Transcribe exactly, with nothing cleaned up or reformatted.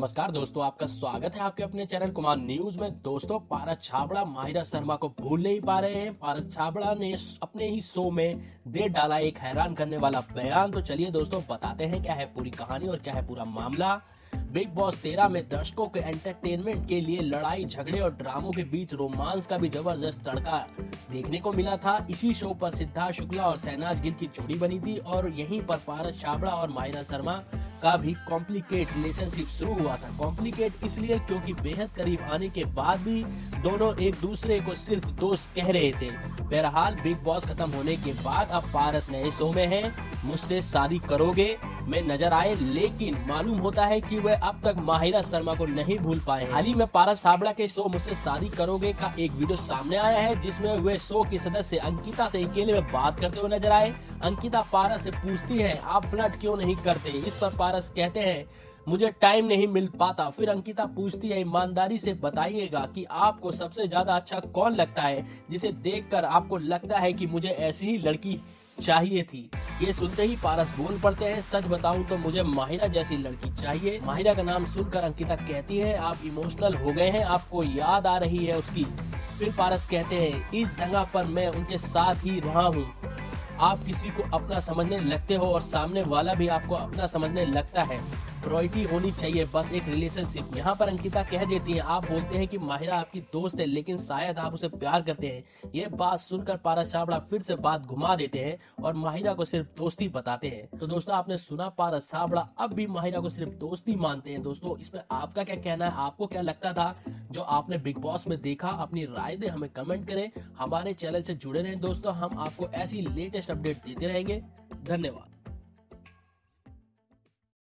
नमस्कार दोस्तों, आपका स्वागत है आपके अपने चैनल कुमार न्यूज में। दोस्तों, पारस छाबड़ा माहिरा शर्मा को भूल नहीं पा रहे हैं। पारस छाबड़ा ने अपने ही शो में दे डाला एक हैरान करने वाला बयान। तो चलिए दोस्तों, बताते हैं क्या है पूरी कहानी और क्या है पूरा मामला। बिग बॉस तेरह में दर्शकों के एंटरटेनमेंट के लिए लड़ाई झगड़े और ड्रामों के बीच रोमांस का भी जबरदस्त तड़का देखने को मिला था। इसी शो पर सिद्धार्थ शुक्ला और शहनाज गिल की जोड़ी बनी थी और यहीं पर पारस छाबड़ा और माहिरा शर्मा का भी कॉम्प्लिकेट रिलेशनशिप शुरू हुआ था। कॉम्प्लिकेट इसलिए क्योंकि बेहद करीब आने के बाद भी दोनों एक दूसरे को सिर्फ दोस्त कह रहे थे। बहरहाल बिग बॉस खत्म होने के बाद अब पारस नए शो में हैं, मुझसे शादी करोगे में नजर आए, लेकिन मालूम होता है कि वह अब तक माहिरा शर्मा को नहीं भूल पाए। हाल ही में पारस छाबड़ा के शो मुझसे शादी करोगे का एक वीडियो सामने आया है, जिसमें वे शो की सदस्य अंकिता से अकेले में बात करते हुए नजर आए। अंकिता पारस से पूछती है, आप फ्लर्ट क्यों नहीं करते? इस पर पारस कहते हैं, मुझे टाइम नहीं मिल पाता। फिर अंकिता पूछती है, ईमानदारी से बताइएगा कि आपको सबसे ज्यादा अच्छा कौन लगता है, जिसे देखकर आपको लगता है कि मुझे ऐसी ही लड़की चाहिए थी। ये सुनते ही पारस बोल पड़ते हैं, सच बताऊं तो मुझे माहिरा जैसी लड़की चाहिए। माहिरा का नाम सुनकर अंकिता कहती है, आप इमोशनल हो गए हैं, आपको याद आ रही है उसकी। फिर पारस कहते हैं, इस जगह पर मैं उनके साथ ही रहा हूँ। आप किसी को अपना समझने लगते हो और सामने वाला भी आपको अपना समझने लगता है। प्रायोरिटी होनी चाहिए बस एक रिलेशनशिप। यहाँ पर अंकिता कह देती है, आप बोलते हैं कि माहिरा आपकी दोस्त है, लेकिन शायद आप उसे प्यार करते हैं। ये बात सुनकर पारस छाबड़ा फिर से बात घुमा देते हैं और माहिरा को सिर्फ दोस्ती बताते हैं। तो दोस्तों, आपने सुना, पारस छाबड़ा अब भी माहिरा को सिर्फ दोस्ती मानते हैं। दोस्तों, इसमें आपका क्या कहना है? आपको क्या लगता था जो आपने बिग बॉस में देखा? अपनी राय दें, हमें कमेंट करें। हमारे चैनल से जुड़े रहें दोस्तों, हम आपको ऐसी लेटेस्ट अपडेट देते रहेंगे। धन्यवाद।